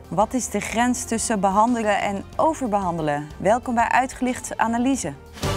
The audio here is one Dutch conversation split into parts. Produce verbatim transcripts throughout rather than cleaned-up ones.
Wat is de grens tussen behandelen en overbehandelen? Welkom bij Uitgelicht Analyse.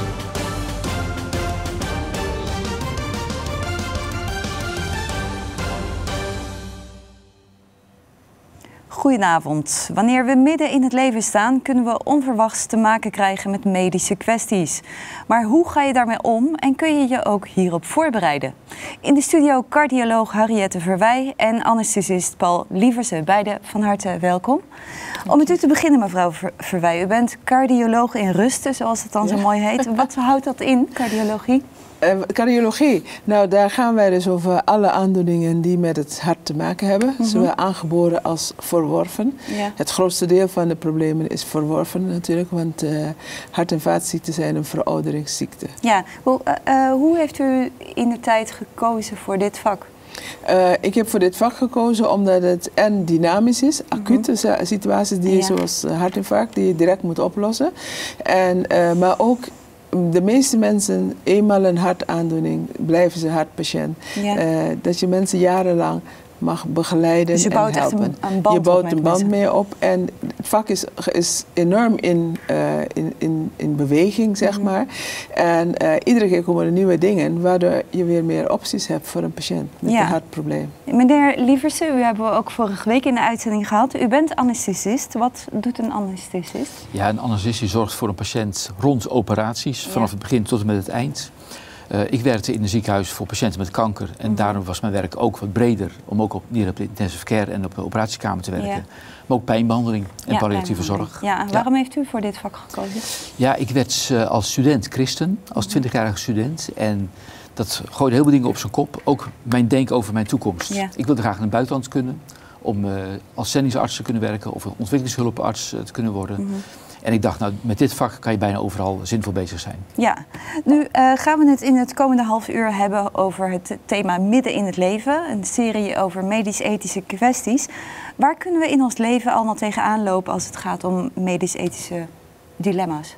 Goedenavond. Wanneer we midden in het leven staan, kunnen we onverwachts te maken krijgen met medische kwesties. Maar hoe ga je daarmee om en kun je je ook hierop voorbereiden? In de studio cardioloog Harriette Verwij en anesthesist Paul Lieverse. Beiden van harte welkom. Om met u te beginnen, mevrouw Verwij. U bent cardioloog in rusten, zoals het dan zo mooi heet. Wat houdt dat in, cardiologie? Uh, cardiologie, nou daar gaan wij dus over alle aandoeningen die met het hart te maken hebben. Mm-hmm. Zowel aangeboren als verworven. Ja. Het grootste deel van de problemen is verworven natuurlijk, want uh, hart- en vaatziekten zijn een verouderingsziekte. Ja, well, uh, uh, hoe heeft u in de tijd gekozen voor dit vak? Uh, ik heb voor dit vak gekozen omdat het en dynamisch is, acute mm-hmm. situaties die ja. zoals hartinfarct die je direct moet oplossen. En, uh, maar ook de meeste mensen, eenmaal een hartaandoening, blijven ze hartpatiënt. Ja. Uh, dat je mensen jarenlang mag begeleiden dus je bouwt en helpen. Echt een, een band je bouwt een band mee op en het vak is, is enorm in, uh, in, in, in beweging, zeg mm-hmm. maar. En uh, iedere keer komen er nieuwe dingen, waardoor je weer meer opties hebt voor een patiënt met ja. een hartprobleem. Meneer Lieverse, u hebben we ook vorige week in de uitzending gehad. U bent anesthesist. Wat doet een anesthesist? Ja, een anesthesist zorgt voor een patiënt rond operaties, vanaf ja. het begin tot en met het eind. Uh, ik werkte in een ziekenhuis voor patiënten met kanker en mm-hmm. daarom was mijn werk ook wat breder om ook op, niet op de intensive care en op de operatiekamer te werken. Ja. Maar ook pijnbehandeling en ja, palliatieve zorg. Ja, waarom ja. heeft u voor dit vak gekozen? Ja, ik werd uh, als student christen, als twintigjarige student en dat gooide heel veel dingen op zijn kop. Ook mijn denken over mijn toekomst. Ja. Ik wilde graag in het buitenland kunnen om uh, als zendingsarts te kunnen werken of een ontwikkelingshulparts uh, te kunnen worden. Mm-hmm. En ik dacht, nou, met dit vak kan je bijna overal zinvol bezig zijn. Ja, nu uh, gaan we het in het komende half uur hebben over het thema midden in het leven. Een serie over medisch-ethische kwesties. Waar kunnen we in ons leven allemaal tegenaan lopen als het gaat om medisch-ethische dilemma's?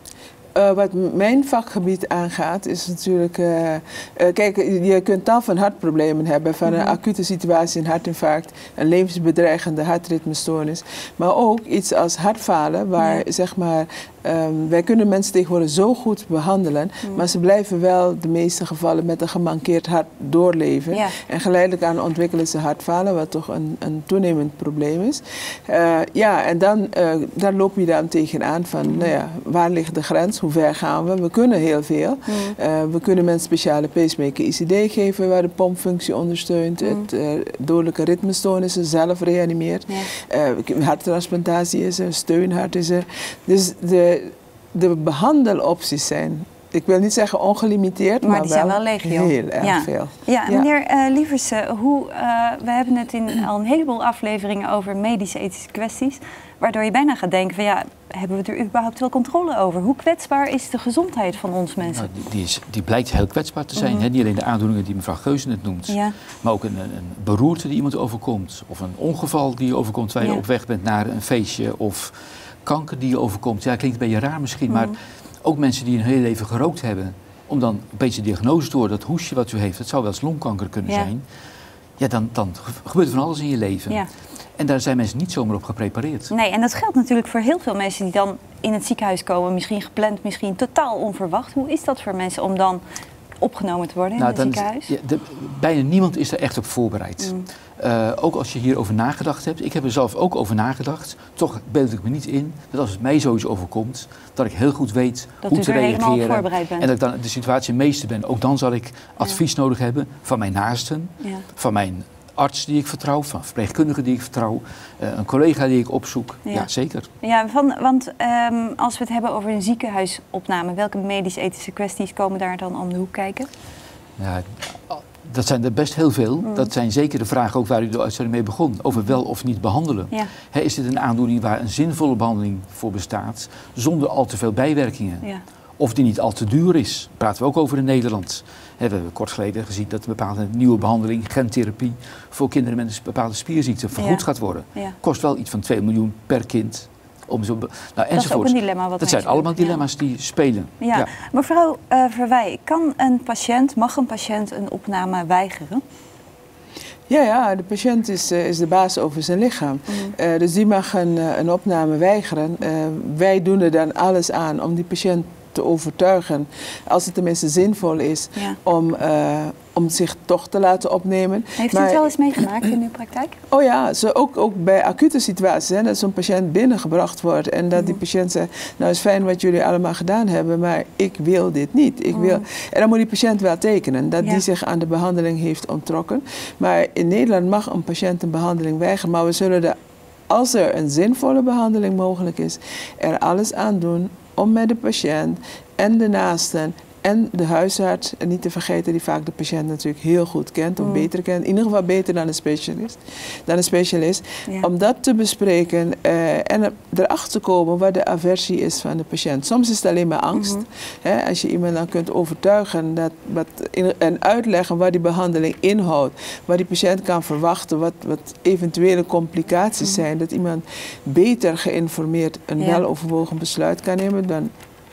Uh, wat mijn vakgebied aangaat is natuurlijk, uh, uh, kijk, je kunt tal van hartproblemen hebben, van mm-hmm. een acute situatie, een hartinfarct, een levensbedreigende hartritmestoornis, maar ook iets als hartfalen, waar ja. zeg maar, um, wij kunnen mensen tegenwoordig zo goed behandelen, mm. maar ze blijven wel de meeste gevallen met een gemankeerd hart doorleven. Ja. En geleidelijk aan ontwikkelen ze hartfalen, wat toch een, een toenemend probleem is. Uh, ja, en dan, uh, daar loop je dan tegenaan van, mm. nou ja, waar ligt de grens? Hoe ver gaan we? We kunnen heel veel. Mm. Uh, we kunnen mensen speciale pacemaker I C D geven waar de pompfunctie ondersteunt, mm. het uh, dodelijke ritmestoornissen zelf reanimeert. Ja. Uh, harttransplantatie is er, steunhart is er. Dus de, de behandelopties zijn, ik wil niet zeggen ongelimiteerd, maar, maar die wel, zijn wel legio. Heel erg ja. veel. Ja, ja. Meneer uh, Lieverse, hoe, uh, we hebben het in al een heleboel afleveringen over medische ethische kwesties, waardoor je bijna gaat denken van ja, hebben we er überhaupt wel controle over? Hoe kwetsbaar is de gezondheid van ons mensen? Nou, die, is, die blijkt heel kwetsbaar te zijn. Mm-hmm. He, niet alleen de aandoeningen die mevrouw Geuze net noemt, ja. maar ook een, een beroerte die iemand overkomt, of een ongeval die je overkomt terwijl je ja. op weg bent naar een feestje, of kanker die je overkomt. Ja, klinkt een beetje raar misschien, mm-hmm. maar ook mensen die hun hele leven gerookt hebben, om dan een beetje de diagnose te horen, dat hoesje wat u heeft, dat zou wel eens longkanker kunnen ja. zijn. Ja, dan, dan gebeurt er van alles in je leven. Ja. En daar zijn mensen niet zomaar op geprepareerd. Nee, en dat geldt natuurlijk voor heel veel mensen die dan in het ziekenhuis komen, misschien gepland, misschien totaal onverwacht. Hoe is dat voor mensen om dan opgenomen te worden nou, in het ziekenhuis? Ja, de, bijna niemand is er echt op voorbereid. Mm. Uh, ook als je hierover nagedacht hebt. Ik heb er zelf ook over nagedacht. Toch beeld ik me niet in dat als het mij zoiets overkomt, dat ik heel goed weet dat hoe te reageren. Bent. En dat ik dan de situatie meester ben. Ook dan zal ik advies ja. nodig hebben van mijn naasten, ja. van mijn arts die ik vertrouw, van verpleegkundigen die ik vertrouw, uh, een collega die ik opzoek. Ja, ja zeker. Ja, van, want um, als we het hebben over een ziekenhuisopname, welke medisch-ethische kwesties komen daar dan om de hoek kijken? Ja, dat zijn er best heel veel. Mm. Dat zijn zeker de vragen ook waar u de uitzending mee begon. Over wel of niet behandelen. Ja. He, is dit een aandoening waar een zinvolle behandeling voor bestaat, zonder al te veel bijwerkingen? Ja. Of die niet al te duur is. Daar praten we ook over in Nederland. He, we hebben kort geleden gezien dat een bepaalde nieuwe behandeling, gentherapie, voor kinderen met een bepaalde spierziekte vergoed ja. gaat worden. Ja. Kost wel iets van twee miljoen per kind. Om zo, nou, dat is ook een dilemma. Wat dat zijn allemaal dilemma's ja. die spelen. Ja. Ja. Mevrouw uh, Verwij, kan een patiënt, mag een patiënt een opname weigeren? Ja, ja, de patiënt is, uh, is de baas over zijn lichaam. Mm. Uh, dus die mag een, uh, een opname weigeren. Uh, wij doen er dan alles aan om die patiënt te overtuigen, als het tenminste zinvol is, ja. om, uh, om zich toch te laten opnemen. Heeft u het wel eens meegemaakt in uw praktijk? Oh ja, zo ook, ook bij acute situaties, hè, dat zo'n patiënt binnengebracht wordt en dat mm. die patiënt zegt, nou is fijn wat jullie allemaal gedaan hebben, maar ik wil dit niet. Ik wil... Mm. En dan moet die patiënt wel tekenen, dat ja. die zich aan de behandeling heeft onttrokken. Maar in Nederland mag een patiënt een behandeling weigeren, maar we zullen er, als er een zinvolle behandeling mogelijk is, er alles aan doen om met de patiënt en de naasten en de huisarts, en niet te vergeten die vaak de patiënt natuurlijk heel goed kent, of mm. beter kent, in ieder geval beter dan een specialist, dan een specialist ja. om dat te bespreken uh, en erachter te komen wat de aversie is van de patiënt. Soms is het alleen maar angst. Mm-hmm. Hè, als je iemand dan kunt overtuigen dat, wat in, en uitleggen wat die behandeling inhoudt, wat die patiënt kan verwachten, wat, wat eventuele complicaties mm-hmm. zijn, dat iemand beter geïnformeerd een ja. weloverwogen besluit kan nemen, dan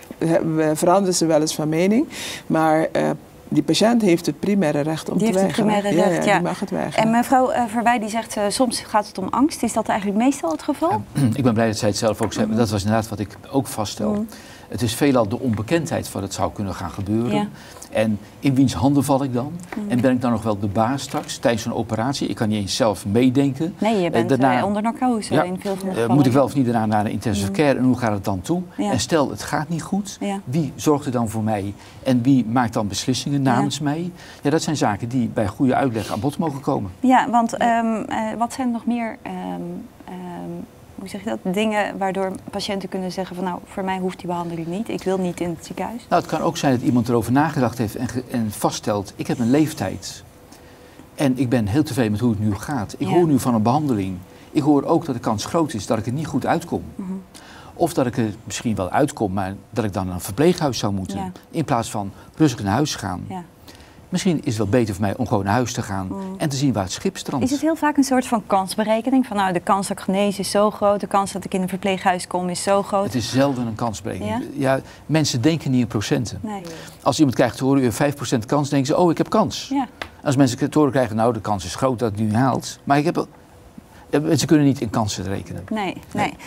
we veranderen ze wel eens van mening, maar uh, die patiënt heeft het primaire recht om die te weigeren. Die heeft het primaire recht, ja. ja, ja. Die mag het weigeren. En mevrouw uh, Verwij die zegt, uh, soms gaat het om angst. Is dat eigenlijk meestal het geval? Ja, ik ben blij dat zij het zelf ook zei, maar dat was inderdaad wat ik ook vaststel. Mm. Het is veelal de onbekendheid van het zou kunnen gaan gebeuren. Ja. En in wiens handen val ik dan? Mm. En ben ik dan nog wel de baas straks tijdens zo'n operatie? Ik kan niet eens zelf meedenken. Nee, je bent daarna, uh, onder narcose ja, in veel van de gevallen. Uh, moet ik wel of niet daarna naar de intensive mm. care en hoe gaat het dan toe? Ja. En stel, het gaat niet goed. Ja. Wie zorgt er dan voor mij? En wie maakt dan beslissingen namens ja. mij? Ja, dat zijn zaken die bij goede uitleg aan bod mogen komen. Ja, want um, uh, wat zijn er nog meer... Um, um, Hoe zeg je dat? Dingen waardoor patiënten kunnen zeggen van nou, voor mij hoeft die behandeling niet. Ik wil niet in het ziekenhuis. Nou, het kan ook zijn dat iemand erover nagedacht heeft en, en vaststelt, ik heb een leeftijd. En ik ben heel tevreden met hoe het nu gaat. Ik ja. hoor nu van een behandeling. Ik hoor ook dat de kans groot is dat ik er niet goed uitkom. Mm-hmm. Of dat ik er misschien wel uitkom, maar dat ik dan naar een verpleeghuis zou moeten. Ja. In plaats van rustig naar huis gaan. Ja. Misschien is het wel beter voor mij om gewoon naar huis te gaan mm. en te zien waar het schip strandt. Is het heel vaak een soort van kansberekening? Van nou, de kans dat ik genees is zo groot, de kans dat ik in een verpleeghuis kom is zo groot. Het is zelden een kansberekening. Ja? Ja, mensen denken niet in procenten. Nee. Als iemand krijgt te horen, u heeft vijf procent kans, denken ze, oh, ik heb kans. Ja. Als mensen te horen krijgen, nou, de kans is groot dat het nu haalt. Maar ik heb, ze kunnen niet in kansen rekenen. Nee, nee. nee.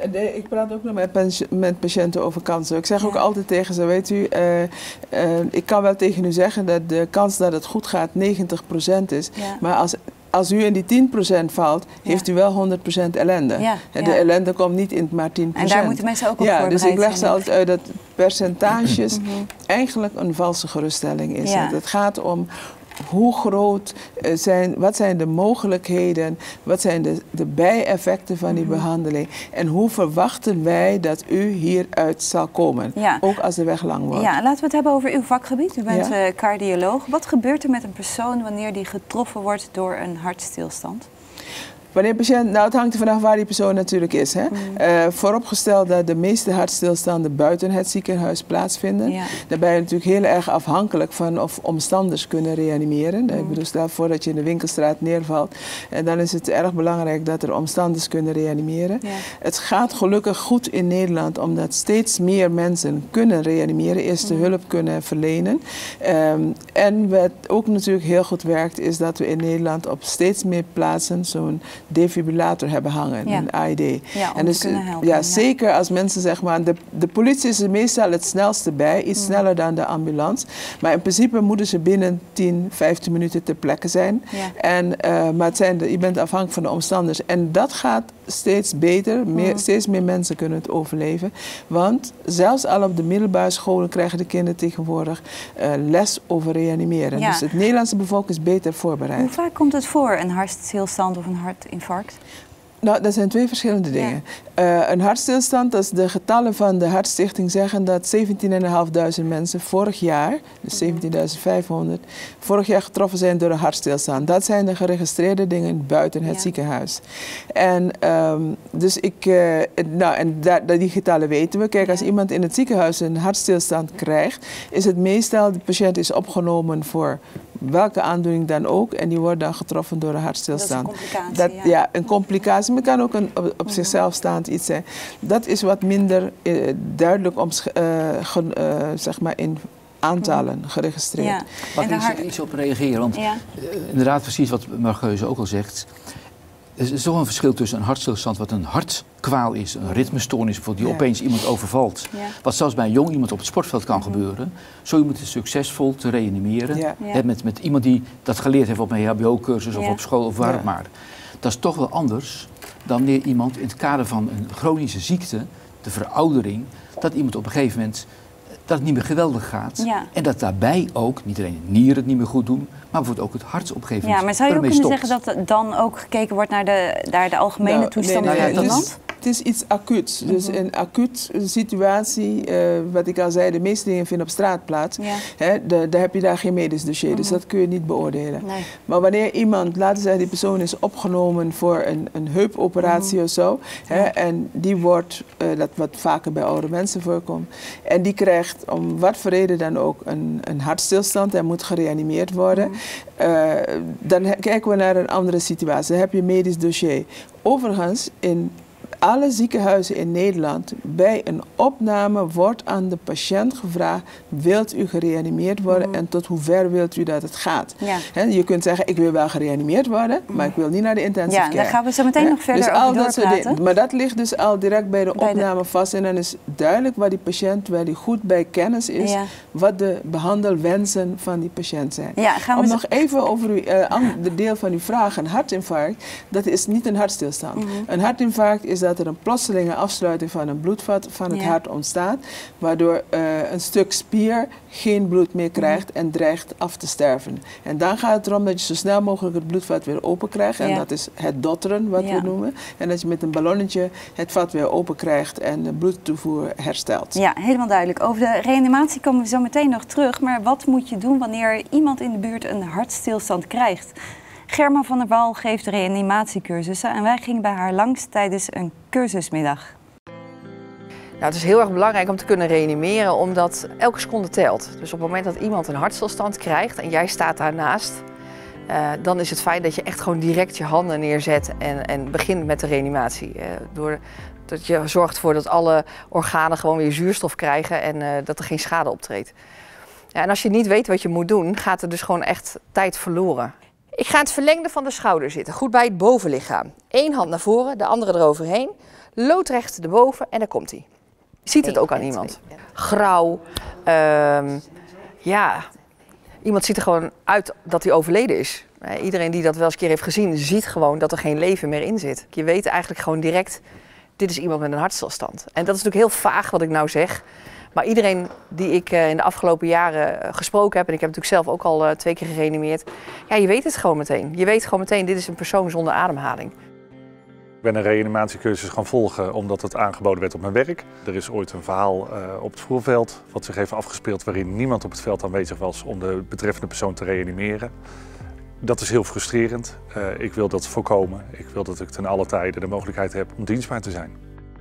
Ik praat ook nog met, met patiënten over kansen. Ik zeg ja. ook altijd tegen ze, weet u, uh, uh, ik kan wel tegen u zeggen dat de kans dat het goed gaat negentig procent is. Ja. Maar als, als u in die tien procent valt, ja. heeft u wel honderd procent ellende. Ja. En de ja. ellende komt niet in maar tien procent. En daar moeten mensen ook op ja, voorbereid zijn. Dus ik leg ze altijd uit dat percentages mm-hmm. eigenlijk een valse geruststelling is. Ja. Het gaat om hoe groot zijn, wat zijn de mogelijkheden, wat zijn de, de bijeffecten van die mm-hmm. behandeling en hoe verwachten wij dat u hieruit zal komen, ja. ook als de weg lang wordt. Ja, laten we het hebben over uw vakgebied. U bent ja. uh, cardioloog. Wat gebeurt er met een persoon wanneer die getroffen wordt door een hartstilstand? Wanneer patiënt, nou het hangt er vanaf waar die persoon natuurlijk is. Hè? Mm. Uh, vooropgesteld dat de meeste hartstilstanden buiten het ziekenhuis plaatsvinden. Ja. Daar ben je natuurlijk heel erg afhankelijk van of omstanders kunnen reanimeren. Mm. Ik bedoel, stel voor dat je in de winkelstraat neervalt. En dan is het erg belangrijk dat er omstanders kunnen reanimeren. Ja. Het gaat gelukkig goed in Nederland omdat steeds meer mensen kunnen reanimeren. Eerste mm. hulp kunnen verlenen. Um, en wat ook natuurlijk heel goed werkt is dat we in Nederland op steeds meer plaatsen zo'n defibrillator hebben hangen, ja. een A E D. Ja, om en dus, te kunnen helpen. Ja, ja, zeker als mensen zeg maar, de, de politie is er meestal het snelste bij, iets mm. sneller dan de ambulance. Maar in principe moeten ze binnen tien, vijftien minuten ter plekke zijn. Ja. En, uh, maar het zijn de, je bent afhankelijk van de omstanders. En dat gaat steeds beter, meer, mm. steeds meer mensen kunnen het overleven. Want zelfs al op de middelbare scholen krijgen de kinderen tegenwoordig uh, les over reanimeren. Ja. Dus het Nederlandse bevolking is beter voorbereid. Hoe vaak komt het voor, een hartstilstand of een hartinfarct? Nou, dat zijn twee verschillende dingen. Ja. Uh, een hartstilstand, dat is de getallen van de Hartstichting zeggen dat zeventienduizend vijfhonderd mensen vorig jaar, dus zeventienduizend vijfhonderd, vorig jaar getroffen zijn door een hartstilstand. Dat zijn de geregistreerde dingen buiten het ja. ziekenhuis. En um, dus ik, uh, nou, en da, die getallen weten we. Kijk, ja. als iemand in het ziekenhuis een hartstilstand krijgt, is het meestal, de patiënt is opgenomen voor welke aandoening dan ook en die wordt dan getroffen door een hartstilstand. Dat is een complicatie, dat, ja. ja, een complicatie, maar het kan ook een op, op mm-hmm. zichzelf staand iets zijn. Dat is wat minder uh, duidelijk om, uh, gen, uh, zeg maar in aantallen geregistreerd. Ja. Mag ik hart... iets op reageren? Want ja. uh, inderdaad precies wat Margeuze ook al zegt. Er is toch een verschil tussen een hartstilstand wat een hartkwaal is, een ritmestoornis bijvoorbeeld, die ja. opeens iemand overvalt. Ja. Wat zelfs bij een jong iemand op het sportveld kan mm-hmm. gebeuren. Zo iemand is succesvol te reanimeren. Ja. Ja. Met, met iemand die dat geleerd heeft op een E H B O-cursus of ja. op school of waar ja. maar. Dat is toch wel anders dan wanneer iemand in het kader van een chronische ziekte, de veroudering, dat iemand op een gegeven moment dat het niet meer geweldig gaat. Ja. En dat daarbij ook, niet alleen de nieren het niet meer goed doen, maar bijvoorbeeld ook het hart op een gegeven moment. Ja, maar zou je ook kunnen stopt. zeggen dat dan ook gekeken wordt naar de, naar de algemene nou, toestanden nee, nee, van het dus, land? Het is iets acuuts. Mm-hmm. Dus een acuut situatie, uh, wat ik al zei, de meeste dingen vinden op straat plaats. Ja. Hè, de, daar heb je daar geen medisch dossier, mm-hmm. dus dat kun je niet beoordelen. Nee. Maar wanneer iemand, laten we zeggen, die persoon is opgenomen voor een, een heupoperatie mm-hmm. of zo, hè, ja. en die wordt, uh, dat wat vaker bij oude mensen voorkomt, en die krijgt om wat voor reden dan ook een, een hartstilstand en moet gereanimeerd worden, mm-hmm. uh, dan kijken we naar een andere situatie. Dan heb je een medisch dossier. Overigens, in alle ziekenhuizen in Nederland, bij een opname wordt aan de patiënt gevraagd, wilt u gereanimeerd worden mm. en tot hoe ver wilt u dat het gaat? Ja. He, je kunt zeggen, ik wil wel gereanimeerd worden, mm. maar ik wil niet naar de intensive ja, care. Daar gaan we zo meteen He, nog verder dus over al dat doorpraten. Maar dat ligt dus al direct bij de bij opname de... vast en dan is duidelijk waar die patiënt, waar die goed bij kennis is, ja. wat de behandelwensen van die patiënt zijn. Ja, gaan we Om zo... nog even over uw, uh, de deel van uw vraag, een hartinfarct, dat is niet een hartstilstand. Mm-hmm. Een hartinfarct is dat er een plotselinge afsluiting van een bloedvat van het ja. hart ontstaat, waardoor uh, een stuk spier geen bloed meer krijgt mm. en dreigt af te sterven. En dan gaat het erom dat je zo snel mogelijk het bloedvat weer open krijgt, en ja. dat is het dotteren, wat ja. we noemen. En dat je met een ballonnetje het vat weer open krijgt en de bloedtoevoer herstelt. Ja, helemaal duidelijk. Over de reanimatie komen we zo meteen nog terug, maar wat moet je doen wanneer iemand in de buurt een hartstilstand krijgt? Germa van der Wal geeft reanimatiecursussen en wij gingen bij haar langs tijdens een cursusmiddag. Nou, het is heel erg belangrijk om te kunnen reanimeren, omdat elke seconde telt. Dus op het moment dat iemand een hartstilstand krijgt en jij staat daarnaast, uh, dan is het fijn dat je echt gewoon direct je handen neerzet en, en begint met de reanimatie. Uh, door, dat je zorgt ervoor dat alle organen gewoon weer zuurstof krijgen en uh, dat er geen schade optreedt. Ja, en als je niet weet wat je moet doen, gaat er dus gewoon echt tijd verloren. Ik ga in het verlengde van de schouder zitten, goed bij het bovenlichaam. Eén hand naar voren, de andere eroverheen. Loodrecht erboven en daar komt hij. Je ziet het ook aan iemand. Grauw. Um, ja, iemand ziet er gewoon uit dat hij overleden is. Iedereen die dat wel eens een keer heeft gezien, ziet gewoon dat er geen leven meer in zit. Je weet eigenlijk gewoon direct, dit is iemand met een hartstilstand. En dat is natuurlijk heel vaag wat ik nou zeg. Maar iedereen die ik in de afgelopen jaren gesproken heb, en ik heb natuurlijk zelf ook al twee keer gereanimeerd, ja, je weet het gewoon meteen. Je weet gewoon meteen, dit is een persoon zonder ademhaling. Ik ben een reanimatiecursus gaan volgen omdat het aangeboden werd op mijn werk. Er is ooit een verhaal uh, op het voerveld wat zich heeft afgespeeld waarin niemand op het veld aanwezig was om de betreffende persoon te reanimeren. Dat is heel frustrerend. Uh, ik wil dat voorkomen. Ik wil dat ik ten alle tijde de mogelijkheid heb om dienstbaar te zijn.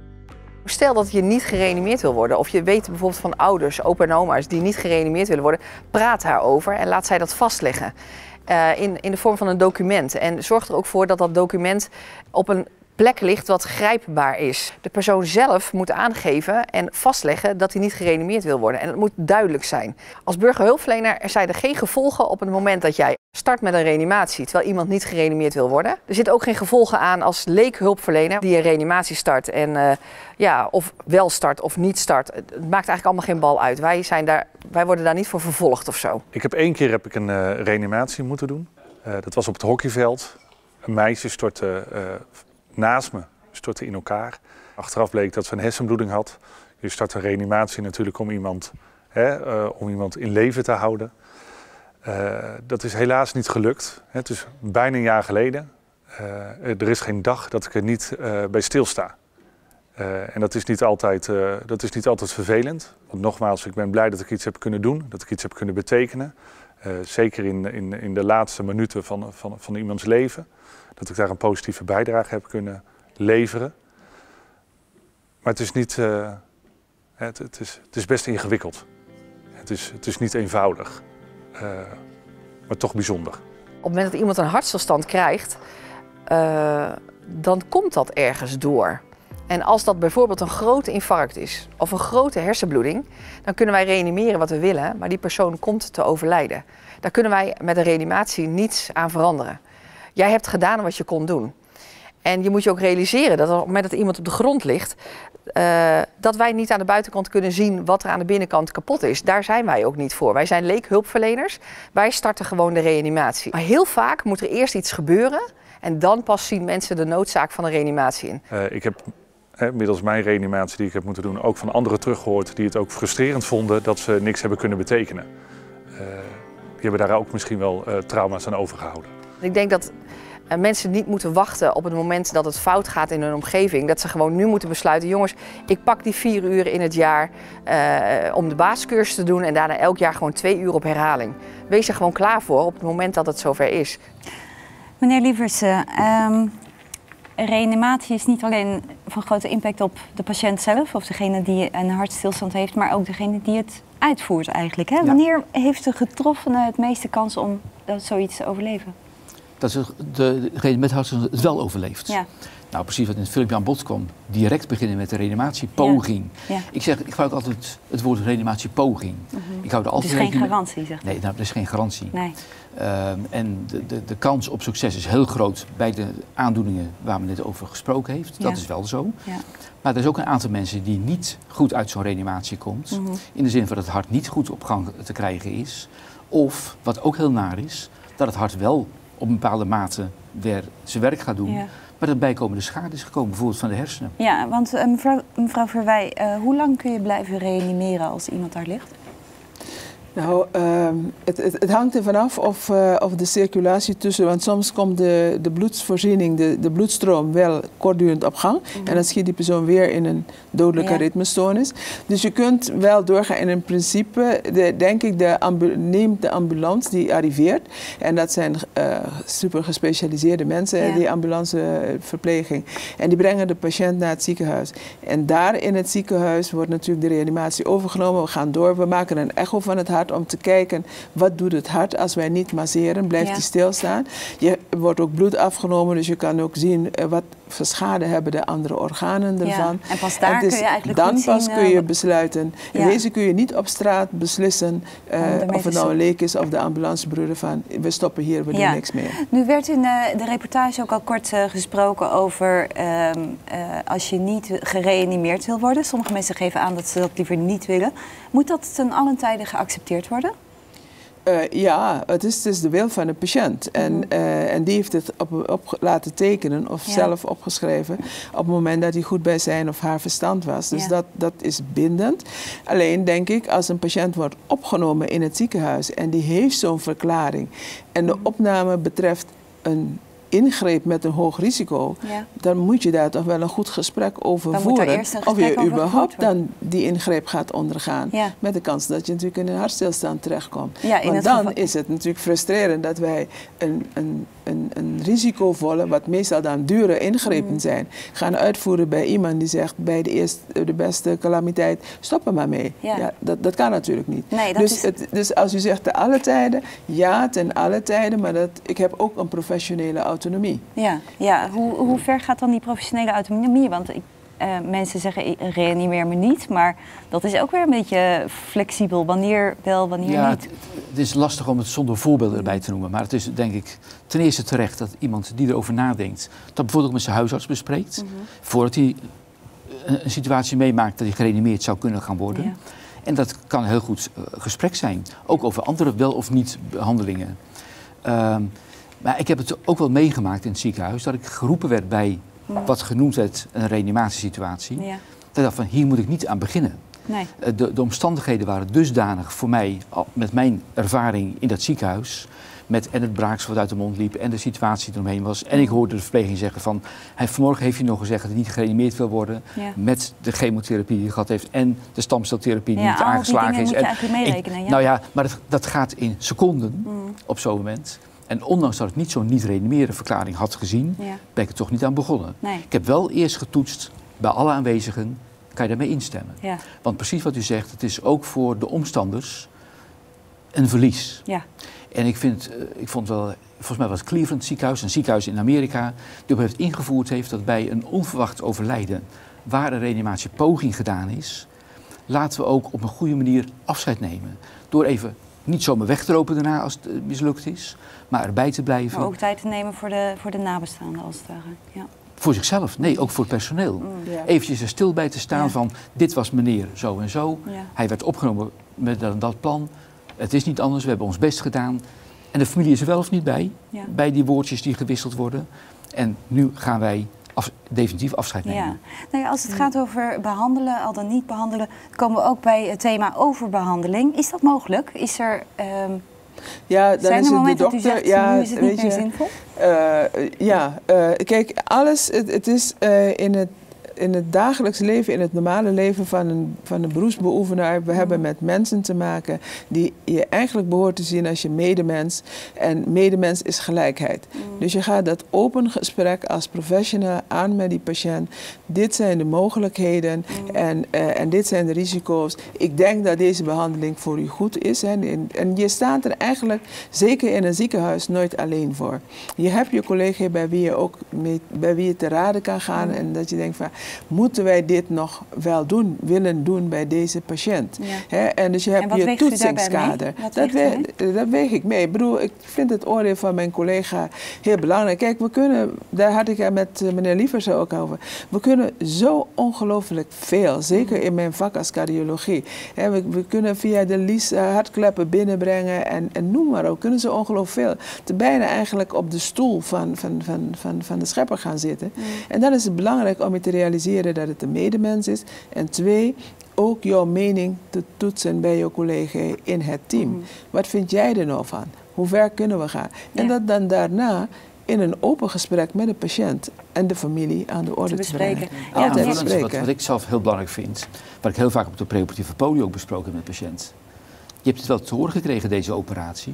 Stel dat je niet gereanimeerd wil worden, of je weet bijvoorbeeld van ouders, opa en oma's die niet gereanimeerd willen worden, praat daarover en laat zij dat vastleggen uh, in, in de vorm van een document. En zorg er ook voor dat dat document op een plek ligt wat grijpbaar is. De persoon zelf moet aangeven en vastleggen dat hij niet gereanimeerd wil worden. En dat moet duidelijk zijn. Als burgerhulpverlener zijn er geen gevolgen op het moment dat jij start met een reanimatie terwijl iemand niet gereanimeerd wil worden. Er zitten ook geen gevolgen aan als leekhulpverlener die een reanimatie start en uh, ja, of wel start of niet start. Het maakt eigenlijk allemaal geen bal uit. Wij, zijn daar, wij worden daar niet voor vervolgd of zo. Ik heb één keer heb ik een uh, reanimatie moeten doen. Uh, dat was op het hockeyveld. Een meisje stortte uh, naast me, stortte in elkaar. Achteraf bleek dat ze een hersenbloeding had. Je start een reanimatie natuurlijk om iemand, hè, uh, om iemand in leven te houden. Uh, dat is helaas niet gelukt. Het is bijna een jaar geleden. Uh, er is geen dag dat ik er niet uh, bij stilsta. Uh, en dat is, niet altijd, uh, dat is niet altijd vervelend. Want nogmaals, ik ben blij dat ik iets heb kunnen doen, dat ik iets heb kunnen betekenen. Uh, zeker in, in, in de laatste minuten van, van, van iemands leven. Dat ik daar een positieve bijdrage heb kunnen leveren. Maar het is, niet, uh, het, het is, het is best ingewikkeld. Het is, het is niet eenvoudig. Uh, maar toch bijzonder. Op het moment dat iemand een hartstilstand krijgt, uh, dan komt dat ergens door. En als dat bijvoorbeeld een grote infarct is of een grote hersenbloeding, dan kunnen wij reanimeren wat we willen, maar die persoon komt te overlijden. Daar kunnen wij met een reanimatie niets aan veranderen. Jij hebt gedaan wat je kon doen. En je moet je ook realiseren dat op het moment dat iemand op de grond ligt, uh, dat wij niet aan de buitenkant kunnen zien wat er aan de binnenkant kapot is. Daar zijn wij ook niet voor. Wij zijn leekhulpverleners. Wij starten gewoon de reanimatie. Maar heel vaak moet er eerst iets gebeuren en dan pas zien mensen de noodzaak van een reanimatie in. Uh, ik heb eh, middels mijn reanimatie die ik heb moeten doen ook van anderen teruggehoord die het ook frustrerend vonden dat ze niks hebben kunnen betekenen. Uh, die hebben daar ook misschien wel uh, trauma's aan overgehouden. Ik denk dat uh, mensen niet moeten wachten op het moment dat het fout gaat in hun omgeving. Dat ze gewoon nu moeten besluiten, jongens, ik pak die vier uur in het jaar uh, om de basiscursus te doen en daarna elk jaar gewoon twee uur op herhaling. Wees er gewoon klaar voor op het moment dat het zover is. Meneer Lieverse, um, reanimatie is niet alleen van grote impact op de patiënt zelf of degene die een hartstilstand heeft, maar ook degene die het uitvoert eigenlijk. Hè? Ja. Wanneer heeft de getroffene het meeste kans om zoiets te overleven? Dat is de, degene met hartstilstand het wel overleeft. Ja. Nou, precies wat in het filmpje aan bod kwam. Direct beginnen met de reanimatiepoging. Ja. Ja. Ik zeg, ik gebruik altijd het woord reanimatiepoging. Mm-hmm. Ik hou er altijd het is geen garantie, met... zegt u? Nee, nou, dat is geen garantie. Nee. Uh, en de, de, de kans op succes is heel groot bij de aandoeningen waar men net over gesproken heeft. Dat ja. is wel zo. Ja. Maar er is ook een aantal mensen die niet goed uit zo'n reanimatie komt. Mm-hmm. In de zin van dat het hart niet goed op gang te krijgen is. Of, wat ook heel naar is, dat het hart wel op een bepaalde mate weer zijn werk gaat doen. Ja. Maar dat bijkomende schade is gekomen, bijvoorbeeld van de hersenen. Ja, want uh, mevrouw, mevrouw Verwij, uh, hoe lang kun je blijven reanimeren als iemand daar ligt? Nou, uh, het, het, het hangt er vanaf of, uh, of de circulatie tussen, want soms komt de, de bloedvoorziening, de, de bloedstroom wel kortdurend op gang. Mm-hmm. En dan schiet die persoon weer in een dodelijke ja. ritmestoornis. Dus je kunt wel doorgaan. En in principe, de, denk ik, de ambu- neemt de ambulance die arriveert. En dat zijn uh, super gespecialiseerde mensen, ja. die ambulanceverpleging. En die brengen de patiënt naar het ziekenhuis. En daar in het ziekenhuis wordt natuurlijk de reanimatie overgenomen. We gaan door, we maken een echo van het hart om te kijken wat doet het hart als wij niet masseren, blijft hij ja. stilstaan. Je wordt ook bloed afgenomen, dus je kan ook zien uh, wat voor schade hebben de andere organen ervan. Ja. En pas daar en kun je eigenlijk dan goed pas zien, kun je uh, besluiten. In ja. wezen kun je niet op straat beslissen uh, of het nou een leek is of de ambulancebroeder van we stoppen hier, we ja. doen niks meer. Nu werd in de, de reportage ook al kort uh, gesproken over uh, uh, als je niet gereanimeerd wil worden. Sommige mensen geven aan dat ze dat liever niet willen. Moet dat ten allen tijde geaccepteerd worden? Uh, ja, het is, het is de wil van de patiënt. En, mm-hmm. uh, en die heeft het op, op laten tekenen of ja. zelf opgeschreven op het moment dat hij goed bij zijn of haar verstand was. Dus ja. dat, dat is bindend. Alleen denk ik, als een patiënt wordt opgenomen in het ziekenhuis en die heeft zo'n verklaring en de mm-hmm. opname betreft een ingreep met een hoog risico, ja. dan moet je daar toch wel een goed gesprek over dan voeren. Of je überhaupt dan die ingreep gaat ondergaan. Ja. Met de kans dat je natuurlijk in een hartstilstand terechtkomt. Ja, Want dan geval... is het natuurlijk frustrerend dat wij een, een, een, een risicovolle, wat meestal dan dure ingrepen mm. zijn, gaan uitvoeren bij iemand die zegt bij de, eerste, de beste calamiteit, stop er maar mee. Ja. Ja, dat, dat kan natuurlijk niet. Nee, dat dus, is... het, dus als u zegt ten alle tijden, ja, ten alle tijden, maar dat, ik heb ook een professionele autonomie. Ja, ja. Hoe, hoe ver gaat dan die professionele autonomie? Want ik, uh, mensen zeggen reanimeer me niet, maar dat is ook weer een beetje flexibel. Wanneer wel, wanneer ja, niet. Het, het is lastig om het zonder voorbeelden erbij te noemen. Maar het is denk ik ten eerste terecht dat iemand die erover nadenkt, dat bijvoorbeeld ook met zijn huisarts bespreekt. Mm-hmm. Voordat hij een, een situatie meemaakt dat hij gereanimeerd zou kunnen gaan worden. Ja. En dat kan een heel goed uh, gesprek zijn. Ook over andere wel of niet behandelingen. Um, Maar ik heb het ook wel meegemaakt in het ziekenhuis dat ik geroepen werd bij wat genoemd werd een reanimatiesituatie. Ja. Dat ik dacht van hier moet ik niet aan beginnen. Nee. De, de omstandigheden waren dusdanig voor mij, met mijn ervaring in dat ziekenhuis, met en het braaksel wat uit de mond liep en de situatie die eromheen was. En ik hoorde de verpleging zeggen van, hij, vanmorgen heeft hij nog gezegd dat hij niet gereanimeerd wil worden. Ja. Met de chemotherapie die hij gehad heeft en de stamceltherapie die ja, niet aangeslagen is. Moet je eigenlijk meerekenen, ik, ja. Nou ja, maar dat, dat gaat in seconden mm. op zo'n moment. En ondanks dat ik niet zo'n niet-reanimeren verklaring had gezien, ja. ben ik er toch niet aan begonnen. Nee. Ik heb wel eerst getoetst bij alle aanwezigen, kan je daarmee instemmen? Ja. Want precies wat u zegt, het is ook voor de omstanders een verlies. Ja. En ik, vind, ik vond het wel volgens mij was het Cleveland ziekenhuis, een ziekenhuis in Amerika, die op heeft ingevoerd heeft dat bij een onverwacht overlijden, waar een reanimatiepoging gedaan is, laten we ook op een goede manier afscheid nemen. Door even niet zomaar weg te lopen daarna als het mislukt is, maar erbij te blijven. Maar ook tijd te nemen voor de, voor de nabestaanden als het ware. Ja. Voor zichzelf, nee, ook voor het personeel. Mm. Ja. Eventjes er stil bij te staan Ja. van, dit was meneer zo en zo. Ja. Hij werd opgenomen met dat, dat plan. Het is niet anders, we hebben ons best gedaan. En de familie is er wel of niet bij, Ja. bij die woordjes die gewisseld worden. En nu gaan wij af, definitief afscheid nemen. Ja. Nou ja, als het gaat over behandelen, al dan niet behandelen, komen we ook bij het thema overbehandeling. Is dat mogelijk? Is er, um, Ja, dan zijn is er het de momenten dat u dokter. zegt, Ja, nu is het weet niet meer je, zinvol? Uh, ja, uh, kijk, alles, het, het is uh, in het in het dagelijks leven, in het normale leven van een, van een beroepsbeoefenaar. We hebben met mensen te maken die je eigenlijk behoort te zien als je medemens. En medemens is gelijkheid. Mm. Dus je gaat dat open gesprek als professional aan met die patiënt. Dit zijn de mogelijkheden mm. en, uh, en dit zijn de risico's. Ik denk dat deze behandeling voor u goed is. Hè. En, en je staat er eigenlijk, zeker in een ziekenhuis, nooit alleen voor. Je hebt je collega bij wie je ook mee, bij wie je te raden kan gaan. Mm. En dat je denkt van, moeten wij dit nog wel doen, willen doen bij deze patiënt? Ja. He, en dus je hebt je toetsingskader. Dat, we, dat weeg ik mee. Ik bedoel, ik vind het oordeel van mijn collega heel belangrijk. Kijk, we kunnen, daar had ik het met meneer Lievers ook over, we kunnen zo ongelooflijk veel, zeker in mijn vak als cardiologie. He, we, we kunnen via de L I S uh, hartkleppen binnenbrengen en, en noem maar ook, kunnen ze ongelooflijk veel. Te bijna eigenlijk op de stoel van, van, van, van, van de schepper gaan zitten. Mm. En dan is het belangrijk om je te realiseren dat het een medemens is. En twee, ook jouw mening te toetsen bij je collega in het team. Mm. Wat vind jij er nou van? Hoe ver kunnen we gaan? Ja. En dat dan daarna in een open gesprek met de patiënt en de familie aan de orde te, te brengen. Ja, Altijd bespreken. Wat, wat ik zelf heel belangrijk vind, wat ik heel vaak op de preoperatieve poli ook besproken heb met de patiënt. Je hebt het wel te horen gekregen, deze operatie.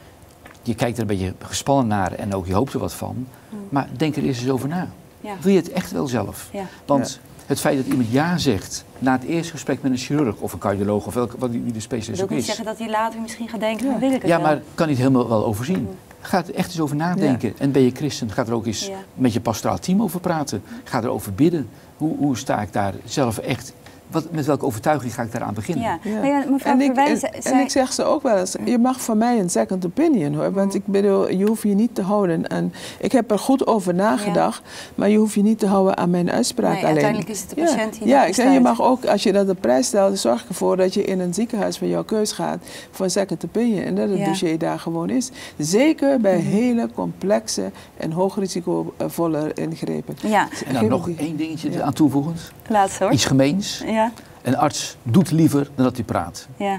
Je kijkt er een beetje gespannen naar en ook je hoopt er wat van. Mm. Maar denk er eerst eens over na. Ja. Wil je het echt wel zelf? Ja. Want ja. het feit dat iemand ja zegt na het eerste gesprek met een chirurg of een cardioloog of welke, wat die de specialist ook is. Dat wil niet zeggen dat hij later misschien gaat denken, ja. wil ik het Ja, wel. maar kan niet helemaal wel overzien. Mm. Ga er echt eens over nadenken. Ja. En ben je christen, ga er ook eens ja. met je pastoraal team over praten. Ga erover bidden. Hoe, hoe sta ik daar zelf echt... Wat, met welke overtuiging ga ik daaraan beginnen? Ja. Ja. Ja, mevrouw en, ik, Verwijn, en, zei... en ik zeg ze ook wel eens, je mag van mij een second opinion hoor. Want ik bedoel, je hoeft je niet te houden aan... Ik heb er goed over nagedacht, ja. maar je hoeft je niet te houden aan mijn uitspraak nee, alleen. Uiteindelijk is het de patiënt die Ja, dat ja ik zeg, je mag ook, als je dat op prijs stelt, zorg ervoor dat je in een ziekenhuis van jouw keus gaat voor een second opinion. En dat het ja. dossier daar gewoon is. Zeker bij mm-hmm. hele complexe en hoogrisicovolle ingrepen. Ja. En dan nog één dingetje ja. aan toevoegen. Laatste hoor. Iets gemeens. Ja. Een arts doet liever dan dat hij praat. Ja.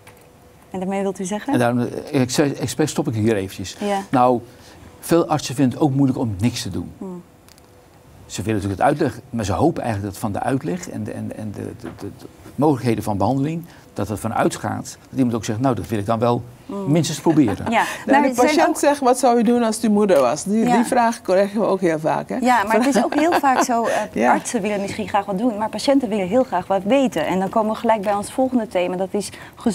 En daarmee wilt u zeggen? En daarom, expres stop ik hier eventjes. Ja. Nou, veel artsen vinden het ook moeilijk om niks te doen. Hmm. Ze willen natuurlijk het uitleg, maar ze hopen eigenlijk dat van de uitleg en de, en, en de, de, de, de mogelijkheden van behandeling, dat het vanuit gaat, dat iemand ook zegt, nou dat wil ik dan wel mm. minstens proberen. Ja, nou, de patiënt ook... zegt, wat zou u doen als het uw moeder was? Die, ja. die vraag krijgen we ook heel vaak. Hè? Ja, maar het is ook heel vaak zo, uh, ja. artsen willen misschien graag wat doen, maar patiënten willen heel graag wat weten. En dan komen we gelijk bij ons volgende thema, dat is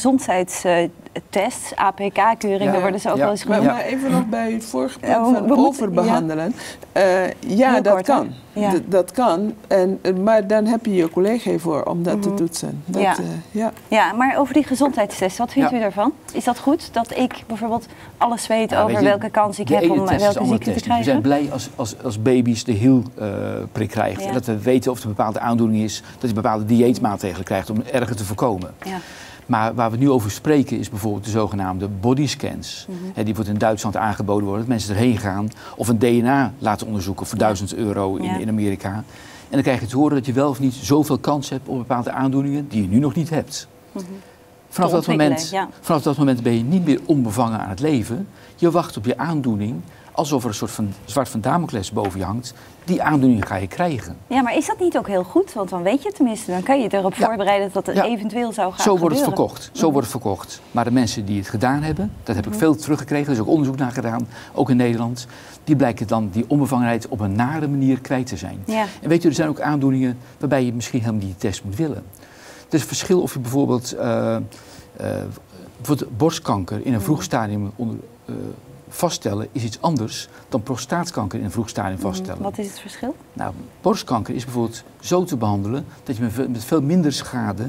gezondheidstests, A P K-keuringen ja. worden ze ook ja. wel eens genoemd. Maar, maar even nog bij het vorige punt van uh, overbehandelen. Ja, uh, ja dat kort, kan. Ja. D dat kan, en, maar dan heb je je collega voor om dat mm-hmm. te toetsen. Dat, ja. Uh, ja. ja, maar over die gezondheidstest, wat vindt ja. u daarvan? Is dat goed, dat ik bijvoorbeeld alles weet ja, over weet je, welke kans ik heb om welke ziekte te krijgen? We zijn blij als, als, als baby's de hielprik uh, krijgt. Ja. En dat we weten of er een bepaalde aandoening is, dat je bepaalde dieetmaatregelen krijgt om erger te voorkomen. Ja. Maar waar we nu over spreken is bijvoorbeeld de zogenaamde bodyscans. Mm-hmm. He, die wordt in Duitsland aangeboden worden, dat mensen erheen gaan of een D N A laten onderzoeken voor duizend euro in, ja. in Amerika. En dan krijg je te horen dat je wel of niet zoveel kans hebt op bepaalde aandoeningen die je nu nog niet hebt. Mm-hmm. Vanaf, dat moment, ja. vanaf dat moment ben je niet meer onbevangen aan het leven. Je wacht op je aandoening alsof er een soort van zwart van Damocles boven je hangt. Die aandoening ga je krijgen. Ja, maar is dat niet ook heel goed? Want dan weet je tenminste, dan kan je erop ja. voorbereiden dat het ja. eventueel zou gaan Zo wordt gebeuren. het verkocht. Zo mm-hmm. wordt het verkocht. Maar de mensen die het gedaan hebben, dat heb ik mm-hmm. veel teruggekregen. Er is ook onderzoek naar gedaan, ook in Nederland. Die blijken dan die onbevangenheid op een nare manier kwijt te zijn. Ja. En weet je, er zijn ook aandoeningen waarbij je misschien helemaal niet die test moet willen. Het is een verschil of je bijvoorbeeld, uh, uh, bijvoorbeeld borstkanker in een vroeg stadium onder, uh, vaststellen is iets anders dan prostaatkanker in een vroeg stadium vaststellen. Wat is het verschil? Nou, borstkanker is bijvoorbeeld zo te behandelen dat je met veel minder schade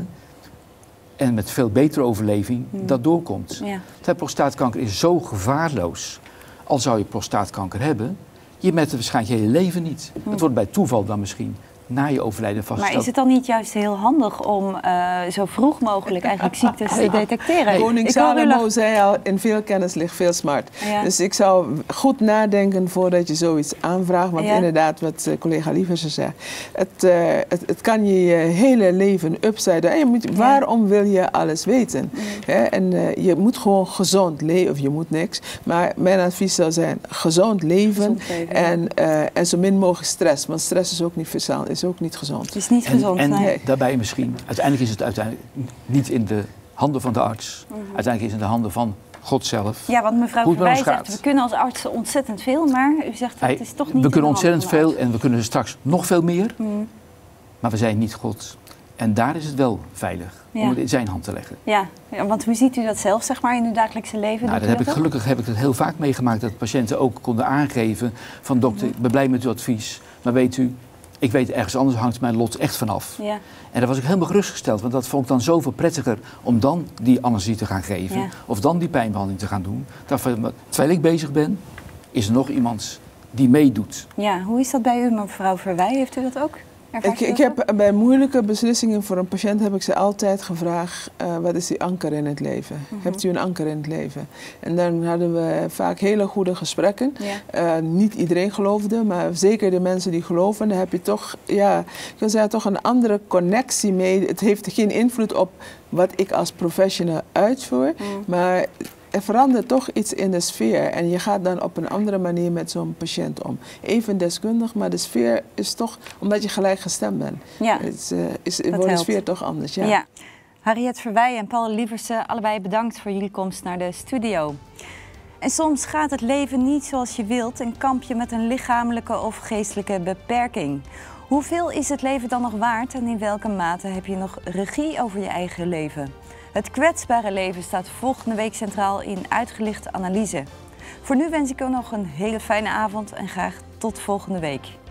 en met veel betere overleving hmm. dat doorkomt. Ja. Terwijl prostaatkanker is zo gevaarloos, al zou je prostaatkanker hebben, je met het waarschijnlijk je hele leven niet. Hmm. Het wordt bij toeval dan misschien na je overlijden vastgesteld. Maar is het dan niet juist heel handig om uh, zo vroeg mogelijk eigenlijk ziektes te detecteren? Koning Salomo zei al, in veel kennis ligt veel smart. Ja. Dus ik zou goed nadenken voordat je zoiets aanvraagt. Want ja. inderdaad, wat uh, collega Lieversen zegt, het, uh, het, het kan je je hele leven upside down. En je moet, ja. Waarom wil je alles weten? Mm. He, en uh, je moet gewoon gezond leven, of je moet niks. Maar mijn advies zou zijn, gezond leven, gezond leven en, uh, en zo min mogelijk stress. Want stress is ook niet verzaald. Is ook niet gezond. Het is niet en, gezond, En nee. daarbij misschien, uiteindelijk is het uiteindelijk niet in de handen van de arts. Mm-hmm. Uiteindelijk is het in de handen van God zelf. Ja, want mevrouw Verwij zegt, we kunnen als artsen ontzettend veel, maar u zegt dat het is toch niet. We kunnen ontzettend veel en we kunnen straks nog veel meer, mm. maar we zijn niet God. En daar is het wel veilig, ja. om het in zijn hand te leggen. Ja, ja, want hoe ziet u dat zelf, zeg maar, in uw dagelijkse leven? Nou, dat heb ik, gelukkig heb ik het heel vaak meegemaakt, dat patiënten ook konden aangeven van dokter, ik ben blij met uw advies, maar weet u, ik weet ergens anders hangt mijn lot echt vanaf. Ja. En daar was ik helemaal gerustgesteld, want dat vond ik dan zoveel prettiger om dan die anesthesie te gaan geven. Ja. Of dan die pijnbehandeling te gaan doen. Terwijl ik bezig ben, is er nog iemand die meedoet. Ja, hoe is dat bij u, mevrouw Verwij? Heeft u dat ook? Ik, ik heb bij moeilijke beslissingen voor een patiënt heb ik ze altijd gevraagd, uh, wat is die anker in het leven? Mm-hmm. Hebt u een anker in het leven? En dan hadden we vaak hele goede gesprekken. Ja. Uh, niet iedereen geloofde, maar zeker de mensen die geloven, dan heb je toch, ja, ik wil zeggen, toch een andere connectie mee. Het heeft geen invloed op wat ik als professional uitvoer, mm. maar er verandert toch iets in de sfeer en je gaat dan op een andere manier met zo'n patiënt om. Even deskundig, maar de sfeer is toch, omdat je gelijk gestemd bent, ja, is, uh, is, wordt de sfeer toch anders. Ja. Ja. Harriet Verwij en Paul Lieversen, allebei bedankt voor jullie komst naar de studio. En soms gaat het leven niet zoals je wilt en kamp je met een lichamelijke of geestelijke beperking. Hoeveel is het leven dan nog waard en in welke mate heb je nog regie over je eigen leven? Het kwetsbare leven staat volgende week centraal in Uitgelicht Analyse. Voor nu wens ik u nog een hele fijne avond en graag tot volgende week.